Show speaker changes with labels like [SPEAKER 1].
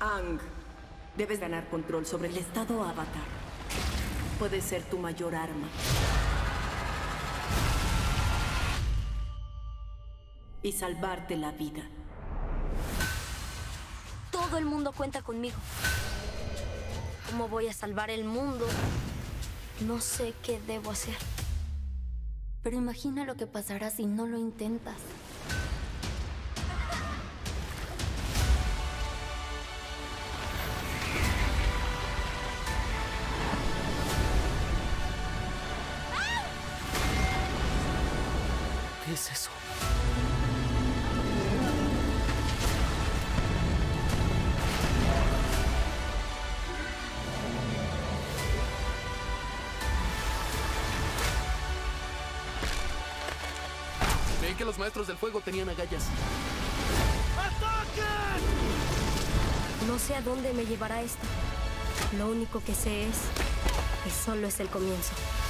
[SPEAKER 1] Aang, debes ganar control sobre el estado Avatar. Puede ser tu mayor arma. Y salvarte la vida.
[SPEAKER 2] Todo el mundo cuenta conmigo. ¿Cómo voy a salvar el mundo? No sé qué debo hacer. Pero imagina lo que pasará si no lo intentas.
[SPEAKER 3] ¿Qué es eso? Creí que los maestros del fuego tenían agallas. ¡Ataquen!
[SPEAKER 2] No sé a dónde me llevará esto. Lo único que sé es que solo es el comienzo.